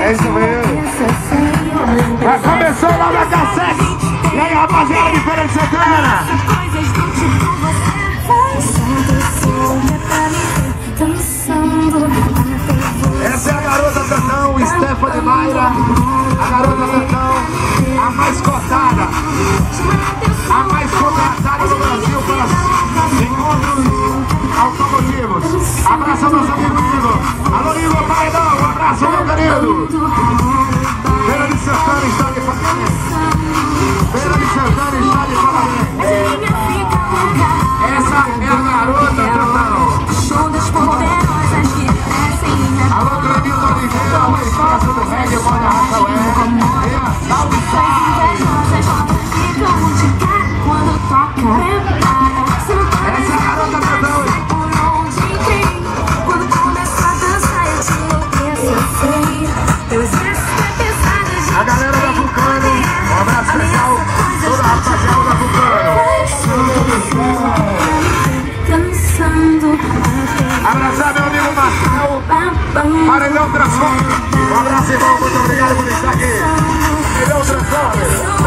É isso mesmo. Já começou lá na K7. E aí, rapaziada de Feira de Santana? Essa é a garota Tantão, Stephanie Mayra. A garota Tantão, a mais cotada, a mais contratada no Brasil para encontros automotivos. Abraço ao nosso amigo Igor. Alô, Igor Paredão, um abraço, meu querido. Feira de Santana está de parabéns. Feira de Santana está de parabéns. Essa é a garota Tantão. Alô, Clemilton Oliveira, o espaço do reggae, moda Rafael. Essa é a garota Tantão. A galera da Vulcano, um abraço especial, toda a rapaziada da Vulcano. Abraçar meu amigo Marcel, Paredão Transforme. Um abraço, irmão, muito obrigado por estar aqui. Paredão Transforme.